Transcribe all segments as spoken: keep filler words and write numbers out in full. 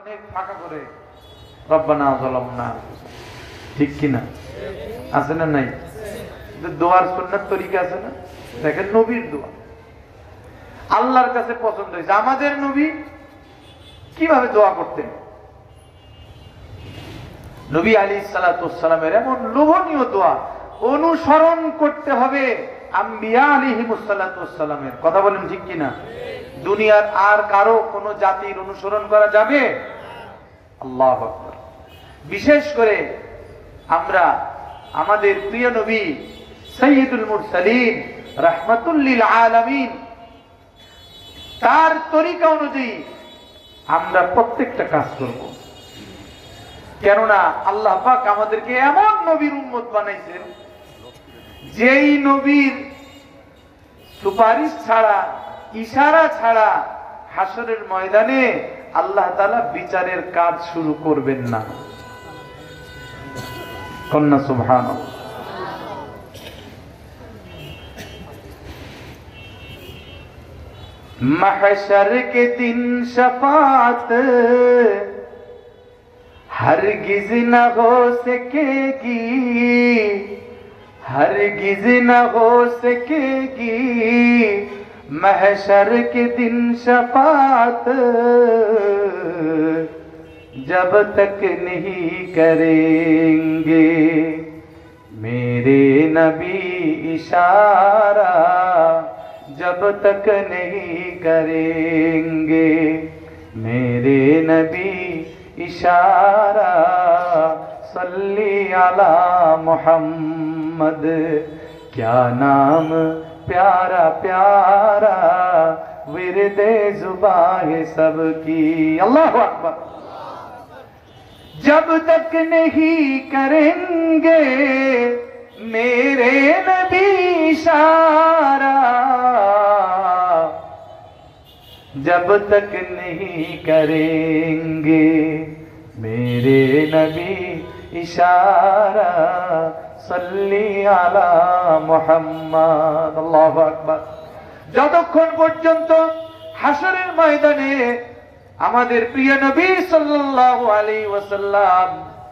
অনেক ফাঁকা করে রব্বানা যালামনা, ঠিক কিনা? আছে না নাই? দোয়ার সুন্নাত তরিকা আছে না? দেখেন নবীর দোয়া আল্লাহর কাছে পছন্দ হয়েছে। আমাদের নবী কিভাবে দোয়া করতেন? নবী আলাইহিস সালাতু ওয়াস সালামের এমন লোভনীয় দোয়া অনুসরণ করতে হবে আম্বিয়া আলাইহিমুস সালাতু ওয়াস সালামের। কথা বলেন ঠিক কিনা? দুনিয়ার আর কারো কোন জাতির অনুসরণ করা যাবে? আল্লাহু আকবার। বিশেষ করে আমরা আমাদের প্রিয় নবী সাইয়্যিদুল মুরসালিন রাহমাতুল লিল আলামিন তার তরিকা অনুযায়ী আমরা প্রত্যেকটা কাজ করব। কেননা আল্লাহ পাক আমাদেরকে এমন নবীর উম্মত বানাইছেন যেই নবীর সুপারিশ ছাড়া, ইশারা ছাড়া হাসরের ময়দানে আল্লাহ তাআলা বিচারের কাজ শুরু করবেন না। কন্যা সুবহানাল্লাহ। महशर के दिन शफात हरगिज न हो सकेगी, हरगिज न हो सकेगी, महशर के दिन शफात जब तक नहीं करेंगे मेरे नबी इशारा, जब तक नहीं करेंगे मेरे नबी इशारा, सल्ली अला मोहम्मद, क्या नाम प्यारा प्यारा, विरदे जुबां है सबकी। अल्लाहु अकबर। जब तक नहीं करेंगे मेरे नबी इशारा, जब तक नहीं करेंगे मेरे नबी इशारा, सल्ली अला मुहम्मद। अल्लाहु আকবার। যতক্ষণ পর্যন্ত হাসরের ময়দানে আমাদের প্রিয় নবী সাল্লাল্লাহু আলাইহি ওয়াসাল্লাম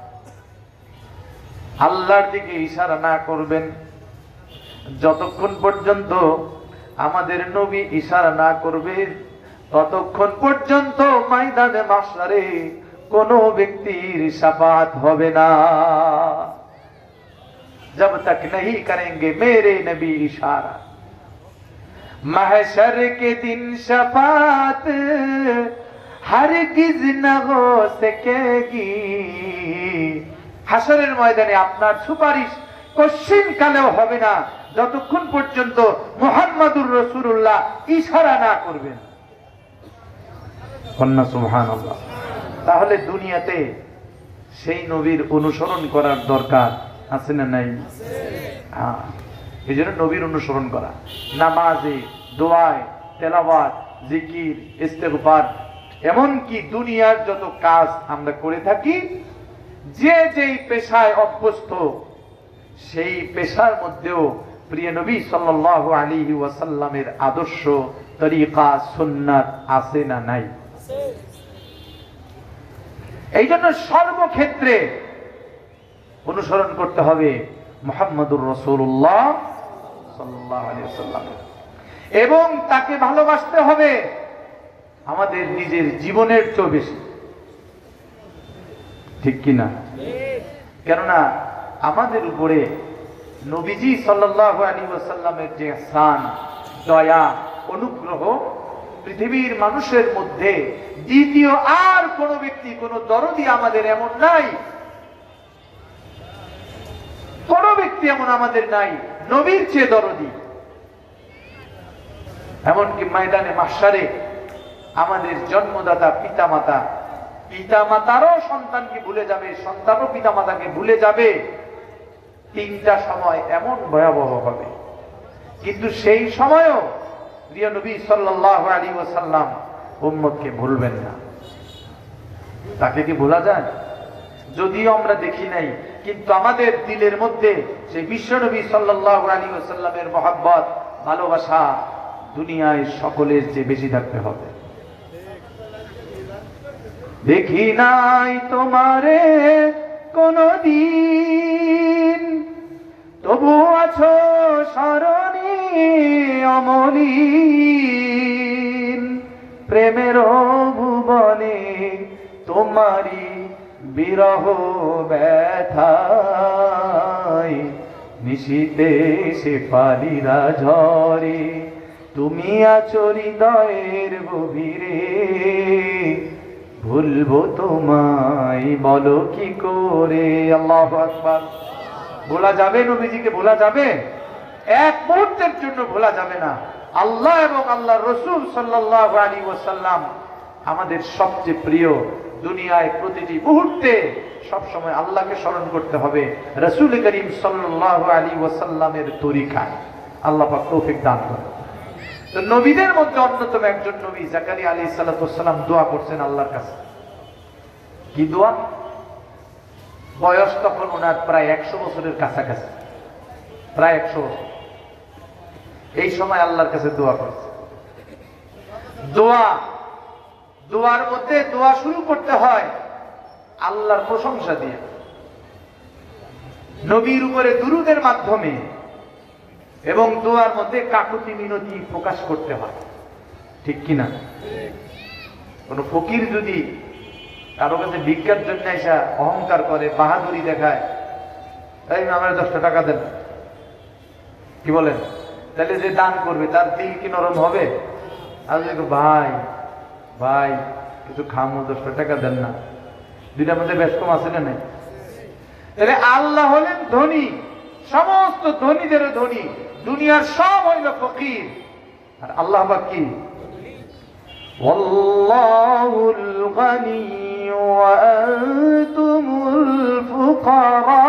আল্লাহর দিকে ইশারা না করবেন, যতক্ষণ পর্যন্ত আমাদের নবী ইশারা না করবে ততক্ষণ পর্যন্ত ময়দানে মাশরে কোন ব্যক্তির শাফাত হবে না। जब तक नहीं करेंगे मेरे नबी इशारा, महशर के दिन शफात हरगिज न हो सकेगी। হাসরের ময়দানে আপনার সুপারিশ কশিন কালেও হবে না যতক্ষণ পর্যন্ত মুহাম্মাদুর রাসূলুল্লাহ ইশারা না করবেন। কন্যা সুবহানাল্লাহ। তাহলে দুনিয়াতে সেই নবীর অনুসরণ করার দরকার আছে না নাই? হ্যাঁ, এই জন্য নবীর অনুসরণ করা নামাজে, দোয়ায়, তেলাওয়াত, জিকির, ইস্তেগফার, এমনকি দুনিয়ার যত কাজ আমরা করে থাকি, যে যেই পেশায় অভ্যস্ত সেই পেশার মধ্যেও প্রিয় নবী সাল্লাল্লাহু আলাইহি ওয়াসাল্লামের আদর্শ, তরিকা, সুন্নাত আছে না নাই? এই জন্য সর্বক্ষেত্রে অনুসরণ করতে হবে মুহাম্মদুর রাসূলুল্লাহ সাল্লাল্লাহু আলাইহি ওয়াসাল্লাম, এবং তাকে ভালোবাসতে হবে আমাদের নিজের জীবনের চেয়ে বেশি। ঠিক কিনা? কেননা আমাদের উপরে নবীজি সাল্লাল্লাহু আলাইহি ওয়াসাল্লামের যে ইহসান, দয়া, অনুগ্রহ পৃথিবীর মানুষের মধ্যে দ্বিতীয় আর কোন ব্যক্তি, কোন দরদি আমাদের এমন নাই, কোন ব্যক্তি এমন আমাদের নাই নবীর চেয়ে দরদি। এমনকি ময়দানে মাহশারে আমাদের জন্মদাতা পিতামাতা, পিতামাতারও সন্তানকে ভুলে যাবে, সন্তানও পিতামাতাকে ভুলে যাবে। তিনটা সময় এমন ভয়াবহ হবে, কিন্তু সেই সময়ও প্রিয় নবী সাল্লাল্লাহু আলাইহি ওয়াসাল্লাম উম্মতকে ভুলবেন না। তাকে কি ভোলা যায়? যদিও আমরা দেখি নাই, কিন্তু আমাদের দিলের মধ্যে সেই বিশ্ব নবী সাল্লাল্লাহু আলাইহি ওয়াসাল্লামের মহব্বত, ভালোবাসা দুনিয়ায় সকলের চেয়ে বেশি থাকতে হবে। দেখি নাই তোমারে কোনদিন, তবু আছো স্মরণে অমলিন। প্রেমের ভুবনে তোমারি বিরহ ব্যথায়, নিশীতে শেফালিরা ঝরে, তুমি আছো হৃদয়ের গভীরে। ভুলবো তোমায় বলো কি করে। আল্লাহু আকবার। ভোলা যাবে নবীজিকে? ভোলা যাবে? এক মুহূর্তের জন্য ভোলা যাবে না। আল্লাহ এবং আল্লাহ রসুল সাল্লাল্লাহু আলাইহি ওয়াসাল্লাম আমাদের সবচেয়ে প্রিয়। দুনিয়ায় প্রতিটি মুহূর্তে সব সময় আল্লাহকে স্মরণ করতে হবে, রাসূল করিম সাল্লাল্লাহু আলাইহি ওয়াসাল্লামের তরিকায়। আল্লাহ পাক তৌফিক দান করুন। তো নবীদের মধ্যে অন্যতম একজন নবী জাকারিয়া আলাইহিস সালাতু ওয়াস সালাম দোয়া করছেন আল্লাহর কাছে। কি দোয়া? বয়স তখন ওনার প্রায় একশো বছরের কাছাকাছি, প্রায় একশো বছর। এই সময় আল্লাহর কাছে দোয়া করছে। দোয়া দোয়ার মধ্যে দোয়া শুরু করতে হয় আল্লাহর প্রশংসা দিয়ে, নবীর উপরে দুরূদের মাধ্যমে, এবং দোয়ার মধ্যে কাকুতি মিনতি প্রকাশ করতে হয়। ঠিক কিনা? কোন ফকির যদি কারো কাছে ভিক্ষার জন্য এসে অহংকার করে, বাহাদুরি দেখায়, এই আমার দশটা টাকা দেন, কি বলেন? তাহলে যে দান করবে তার দিল কি নরম হবে? আর ভাই ভাই কিছু খামো, দশটা টাকা দেন না, দুইটার মধ্যে বেশ কম আছে না? তাহলে আল্লাহ হলেন ধনী, সমস্ত ধনীদেরও ধনী, দুনিয়ার সব হইল ফকির, আর আল্লাহ বা কি? ওয়াল্লাহুল গনি ওয়া আনতুমুল ফুকারা।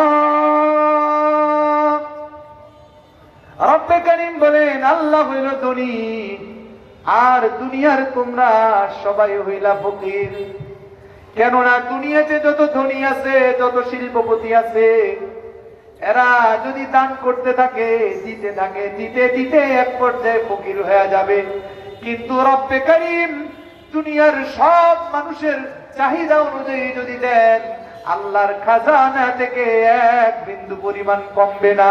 রব্বে কারীম বলেন আল্লাহ হইল ধনী, আর দুনিয়ার তোমরা সবাই হইলা ফকির। কেননা দুনিয়াতে যত ধনী আছে, যত শিল্পপতি আছে, এরা যদি দান করতে থাকে, দিতে থাকে, দিতে দিতে এক পর্যায়ে ফকির হয়ে যাবে। কিন্তু রব্বে কারীম দুনিয়ার সব মানুষের চাহিদা অনুযায়ী যদি দেন, আল্লাহর খাজানা থেকে এক বিন্দু পরিমাণ কমবে না।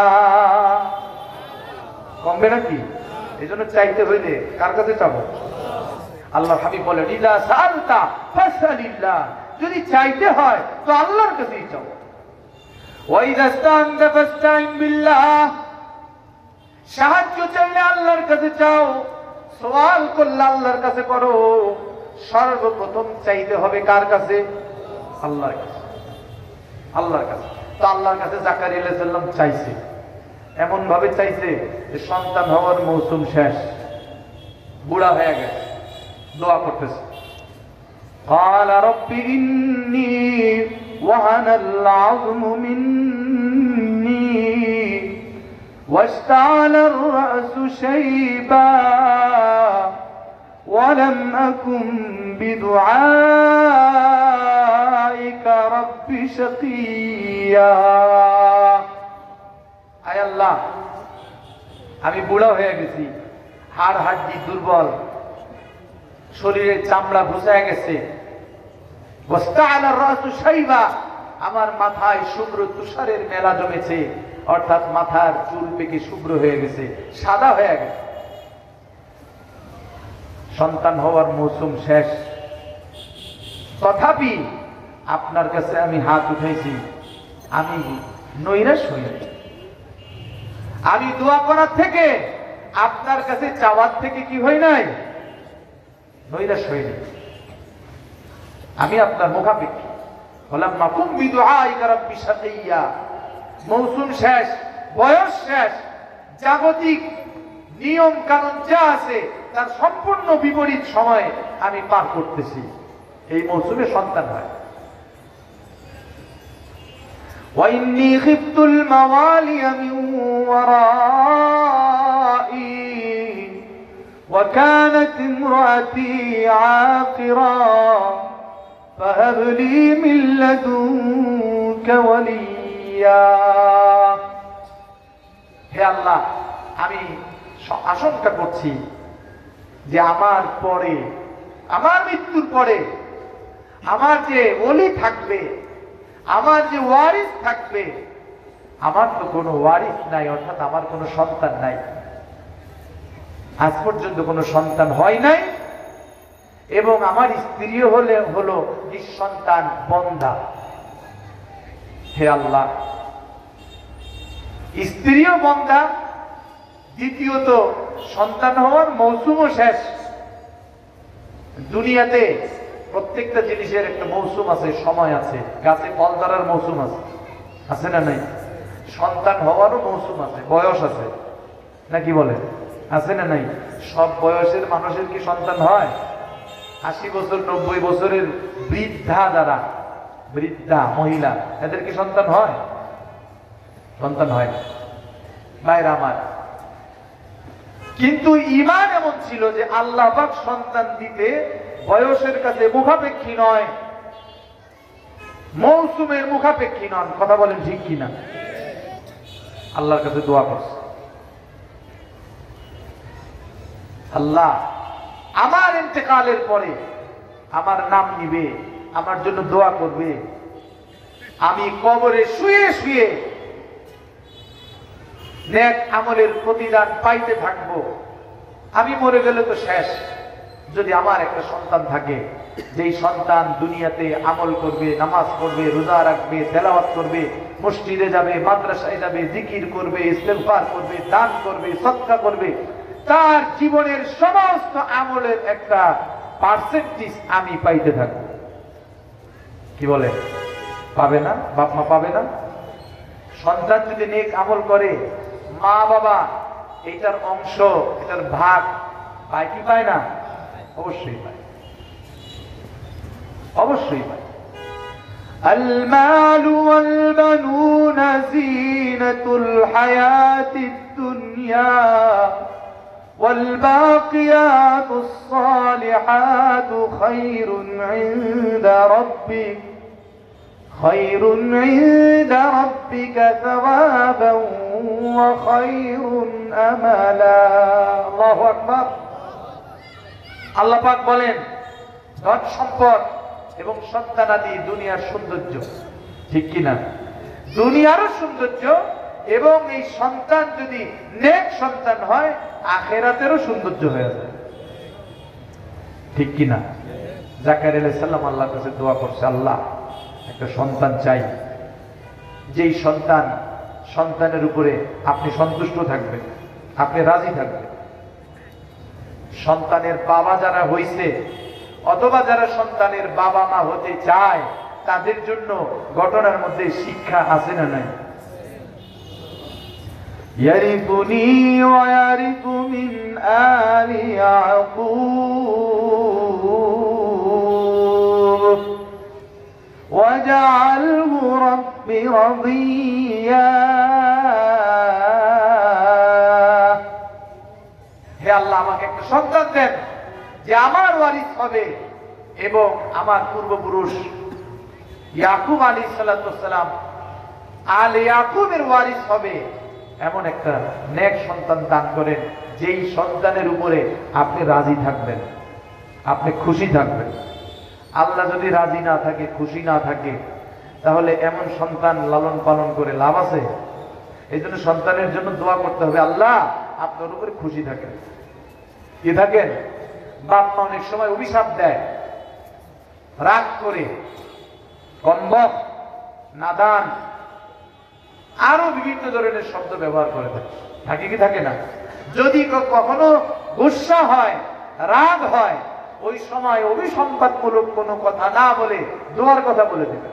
কমবে না কি? এই জন্য চাইতে হইলে কার কাছে চাবো? আল্লাহ হাবিব বলেন ইযা সাআলতা ফাসআলিল্লাহ, যদি চাইতে হয় তো আল্লাহর কাছেই চাও। ওয়া ইযা ইসতানতা ফাসতাইন বিল্লাহ, সাহায্য চাইলে আল্লাহর কাছে চাও, সওয়াল করলে আল্লাহর কাছে করো। সর্বপ্রথম চাইতে হবে কার কাছে? আল্লাহর কাছে। আল্লাহর কাছে। তো আল্লাহর কাছে জাকারিয়া আলাইহিস সালাম চাইছে, এমন ভাবে চাইছে যে সন্তান হওয়ার মৌসুম শেষ, বুড়া হয়ে গেছে, দোয়া করতেছে। قال رب إني وهن العظم مني واشتعل الرأس شيبا ولم أكن بدعائك رب شقيا। আয় আল্লাহ, আমি বুড়া হয়ে গেছি, হাড় হাড্ডি দুর্বল, শরীরের চামড়া ঘুষায় গেছে, আমার মাথায় শুভ্র তুষারের মেলা জমেছে, অর্থাৎ মাথার চুল পেকে শুভ্র হয়ে গেছে, সাদা হয়ে গেছে। সন্তান হওয়ার মৌসুম শেষ, তথাপি আপনার কাছে আমি হাত উঠাইছি, আমি নৈরাশ হইনি। আমি দোয়া করার থেকে, আপনার কাছে চাওয়ার থেকে কি হই নাই? নৈরাশ হইনি। আমি আপনার মুখাপেক্ষী হলাম। মাকুম বিদুআইকা রাব্বি শাকিয়া। মৌসুম শেষ, বয়স শেষ, জাগতিক নিয়ম কানুন যা আছে তার সম্পূর্ণ বিপরীত সময় আমি পার করতেছি। এই মৌসুমে সন্তান হয়। وإني خفت الموالي من ورائي وكانت امرأتي عاقرا فهب لي من لدنك وليا। হে আল্লাহ, আমি আশঙ্কা করছি যে আমার পরে, আমার মৃত্যুর পরে আমার যে ওলি থাকবে, আমার যে ওয়ারিস থাকবে, আমার তো কোনো ওয়ারিস নাই, অর্থাৎ আমার কোনো সন্তান নাই। আজ পর্যন্ত কোনো সন্তান হয় নাই, এবং আমার স্ত্রীও হলে হলো নিঃসন্তান বন্ধা। হে আল্লাহ, স্ত্রীও বন্ধা, দ্বিতীয়ত সন্তান হওয়ার মৌসুমও শেষ। দুনিয়াতে প্রত্যেকটা জিনিসের একটা মৌসুম আছে, সময় আছে। গাছে ফল ধরার মৌসুম আছে, আছে না নাই? সন্তান হওয়ারও মৌসুম আছে, বয়স আছে, নাকি বলে? আছে না নাই? সব বয়সের মানুষের কি সন্তান হয়? আশি বছর নব্বই বছরের বৃদ্ধা যারা, বৃদ্ধা মহিলা, এদের কি সন্তান হয়? সন্তান হয় না। ভাইরা আমার, কিন্তু ঈমান এমন ছিল যে আল্লাহ পাক সন্তান দিতে বয়সের কাছে মুখাপেক্ষী নয়, মৌসুমের মুখাপেক্ষী নন। কথা বলেন ঠিক কিনা? আল্লাহর কাছে দোয়া করছে, আল্লাহ আমার ইন্তেকালের পরে আমার নাম নিবে, আমার জন্য দোয়া করবে, আমি কবরে শুয়ে শুয়ে নেক আমলের প্রতিদান পাইতে থাকবো। আমি মরে গেলে তো শেষ। যদি আমার একটা সন্তান থাকে, যেই সন্তান দুনিয়াতে আমল করবে, নামাজ পড়বে, রোজা রাখবে, তেলাওয়াত করবে, মসজিদে যাবে, মাদ্রাসায় যাবে, জিকির করবে, ইস্তেগফার করবে, দান করবে, সদকা করবে, তার জীবনের সমস্ত আমলের একটা পার্সেন্টেজ আমি পাইতে থাকবো। কি বলে? পাবে না? বাপ মা পাবে না? সন্তান যদি নেক আমল করে, মা বাবা এটার অংশ, এটার ভাগ পায় কি পায় না? অবশ্যই পায়, অবশ্যই পায়। আল মালু ওয়াল বানুনা যিনাতুল হায়াতিদ দুনিয়া ওয়াল বাকিয়াতুস সালিহাতু খায়রুন ইনদা রাব্বিক খায়রুন ইনদা রাব্বিকা সাওয়াবান ওয়া খায়রুন আমালা। আল্লাহু আকবার। আল্লাহ পাক বলেন, ধন সম্পদ এবং সন্তানাদি দুনিয়ার সৌন্দর্য, ঠিক কিনা? দুনিয়ারও সৌন্দর্য, এবং এই সন্তান যদি নেক সন্তান হয়, আখিরাতেরও সৌন্দর্য হয়ে যায়, ঠিক কিনা? জাকারিয়া আলাইহিস সালাম আল্লাহর কাছে দোয়া করছে, আল্লাহ একটা সন্তান চাই, যেই সন্তান সন্তানের উপরে আপনি সন্তুষ্ট থাকবেন, আপনি রাজি থাকবেন। সন্তানের বাবা যারা হইছে অথবা যারা সন্তানের বাবা মা হতে চায়, তাদের জন্য ঘটনার মধ্যে শিক্ষা আছে না নাই? ইয়ারিফুনি ওয়া ইয়ারিফু মিন আলি ইয়াকুব ওয়াজআলহু রাব্বি রাদিয়া। হে আল্লাহ, আমাকে একটা সন্তান দেন যে আমার ওয়ারিস হবে, এবং আমার পূর্বপুরুষ ইয়াকুব আলাইহিস সালাম আল ইয়াকুবের ওয়ারিস হবে, এমন একটা নেক সন্তান দান করেন, যেই সন্তানের উপরে আপনি রাজি থাকবেন, আপনি খুশি থাকবেন। আল্লাহ যদি রাজি না থাকে, খুশি না থাকে, তাহলে এমন সন্তান লালন পালন করে লাভ আছে? এই জন্য সন্তানের জন্য দোয়া করতে হবে, আল্লাহ আপনার উপরে খুশি থাকেন। কি থাকেন? বাপ মা অনেক সময় অভিশাপ দেয়, রাগ করে, কম্বক, নাদান, আরো বিভিন্ন ধরনের শব্দ ব্যবহার করে থাকে, থাকে কি থাকে না? যদি কখনো গুসা হয়, রাগ হয়, ওই সময় অভিসম্পাদমূলক কোনো কথা না বলে দোয়ার কথা বলে দেবে।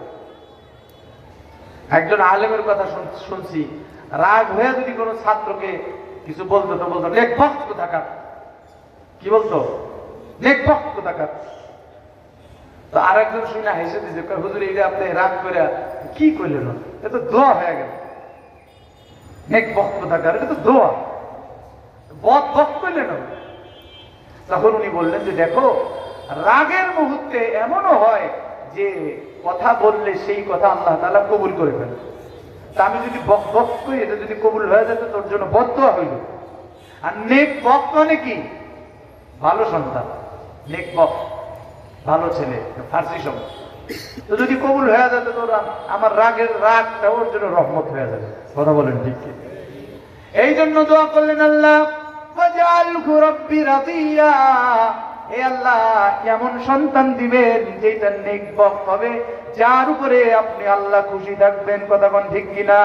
একজন আলেমের কথা শুনছি, রাগ হয়ে যদি কোনো ছাত্রকে কিছু বলতো তো বলতো নেকভক্ত থাকার। কি বলতো? নেকভক্ত থাকার। তো আর একজন শুনে হেসে দিয়েছে, হুজুর এটা আপনি রাগ করে কি করলেন? এটা তো দোয়া হয়ে গেল। নেকভক্ত থাকার এটা তো দোয়া, বদ ভক্ত করলেন। তখন উনি বললেন যে দেখো, রাগের মুহূর্তে এমনও হয় যে কথা বললে সেই কথা আল্লাহ তাআলা কবুল করে ফেলে। তা আমি যদি বক বক করি, এটা যদি কবুল হয়ে যেত, তোর জন্য বদদোয়া হইল। আর নেক বক মানে কি? ভালো সন্তান, নেক বক ভালো ছেলে, ফার্সি শব্দ। তো যদি কবুল হয়ে যেত তো আমার রাগের রাগটা ওর জন্য রহমত হয়ে যাবে। কথা বলেন ঠিক কি? এই জন্য দোয়া করলেন আল্লাহ ওয়াজআলহু রাব্বি রাদিয়া, হে আল্লাহ এমন সন্তান দিবেন যেটা নেকবখ হবে, যার উপরে আপনি আল্লাহ খুশি থাকবেন। কথা কোন ঠিক কিনা?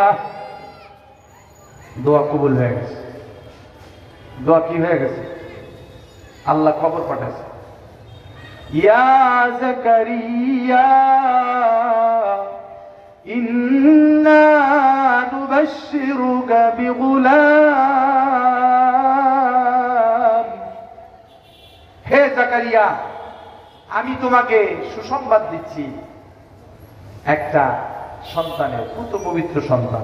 দোয়া কবুল হয়ে গেছে। দোয়া কি হয়ে গেছে? আল্লাহ খবর পাঠাচ্ছে, ইয়া যাকারিয়া ইন্না নুবাশশিরুকা বিগুলাম, হে যাকারিয়া আমি তোমাকে সুসংবাদ দিচ্ছি একটা সন্তানের, পুত্র পবিত্র সন্তান।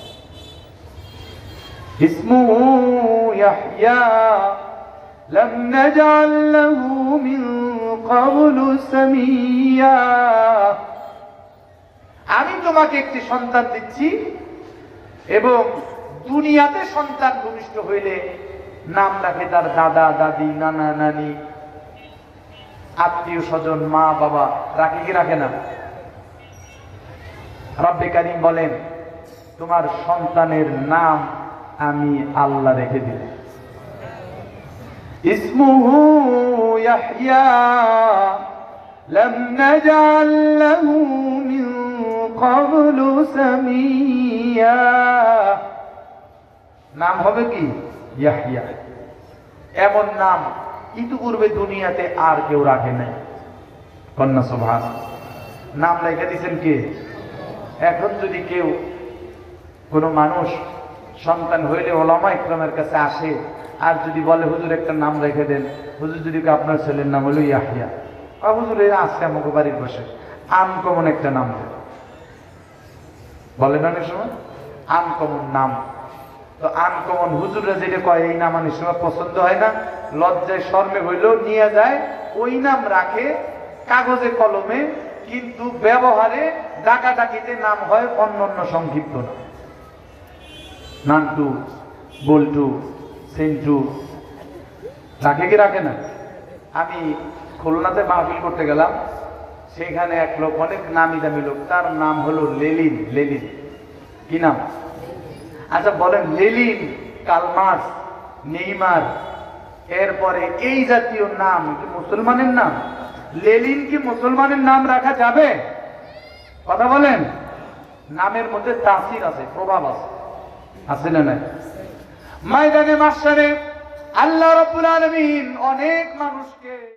ইসমুহু ইয়াহইয়া লাম নাজআল লাহু মিন ক্বাবলু সামিয়্যা, আমি তোমাকে একটি সন্তান দিচ্ছি এবং দুনিয়াতে সন্তান ভূমিষ্ঠ হইলে নাম রাখে তার দাদা দাদি নানা নানি আত্মীয় স্বজন মা বাবা, রাখে কি রাখে না? রব্বে কারীম বলেন তোমার সন্তানের নাম আমি আল্লাহ রেখে দিলাম। ইসমুহু ইয়াহইয়া লাম নাজআল লাহু মিন ক্বাবলু সামিয়্যা, নাম হবে কি? ইয়াহইয়া। এমন নাম ইতিপূর্বে দুনিয়াতে আর কেউ রাখে নাই। কন্যা সুবহানাল্লাহ, নাম রেখে দিয়েছেন কে? এখন যদি কেউ কোনো মানুষ সন্তান হইলে ওলামা ইকরামের কাছে আসে আর যদি বলে হুজুর একটা নাম রেখে দেন, হুজুর যদি আপনার ছেলের নাম হলো ইয়াহইয়া, হুজুর এই আসছে আমাকে বাড়ির বসে আনকমন একটা নাম দেন, বলেন অনেক সময় আনকমন নাম। তো আনকমন হুজুররা যেটা কয় এই নাম অনেক সময় পছন্দ হয় না, লজ্জায় শর্মে হইলেও নিয়ে যায়, ওই নাম রাখে কাগজে কলমে, কিন্তু ব্যবহারে ডাকাডাকিতে নাম হয় অন্য অন্য সংক্ষিপ্ত নাম, নান্টু বল্টু সেন্টু, রাখে কি রাখে না? আমি খুলনাতে মাহফিল করতে গেলাম, সেখানে এক লোক অনেক নামি দামি লোক, তার নাম হলো লেলিন। লেলিন কি নাম? আচ্ছা বলেন লেলিন, কালমার্স, নেইমার, এরপরে এই জাতীয় নাম কি মুসলমানের নাম? লেলিন কি মুসলমানের নাম রাখা যাবে? কথা বলেন। নামের মধ্যে তাসির আছে, প্রভাব আছে, আছে না নাই? ময়দানে মাশারে আল্লাহ রাব্বুল আলামিন অনেক মানুষকে